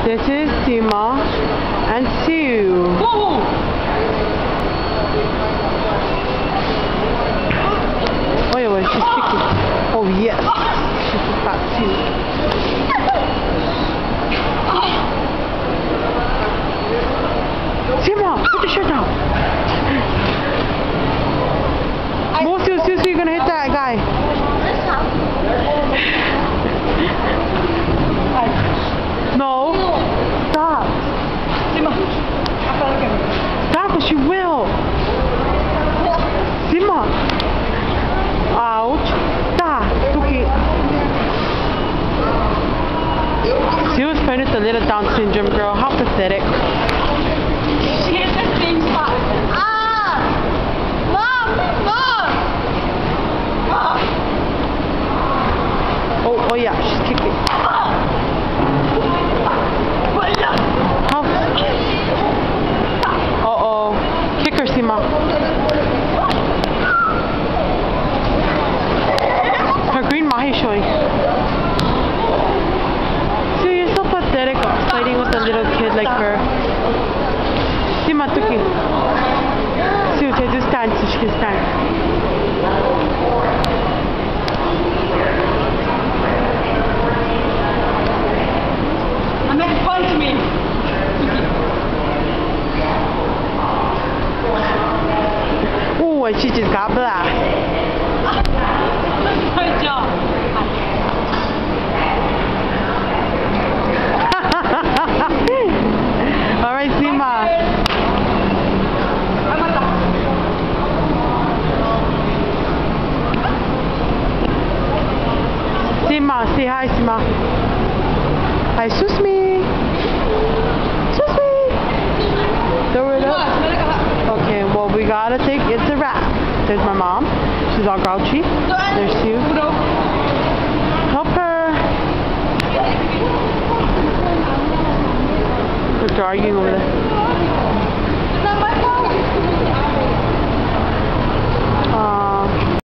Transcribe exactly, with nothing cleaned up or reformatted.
This is Sima and Sue. Whoa! Wait, wait, she's kicking. Oh yes, she's a fat Sue. Sima, put your shirt down. More Sue, Sue, Sue, you're gonna hit that guy. No. Stop. Sima, Stop, or she will. Sima. Ouch. Stop. Tuki. She was playing with the little Down syndrome girl. How pathetic. she hit the same spot. Ah! Mom! Mom! Oh, oh yeah, she's kicking. How? Uh-oh. Kick her, Sima. Her green mahi showing. See, you're so pathetic fighting with a little kid like her. Sima, Tuki. See, take this stand so she can stand. And then punch me. Ooh, and she just got black. Good job. All right, Sima. Sima, say hi, Sima. Hi, Susmi. Susmi. Throw it up. Okay, well, we gotta take it's a wrap. There's my mom. She's all grouchy. There's Sue. Help her. They're arguing over there.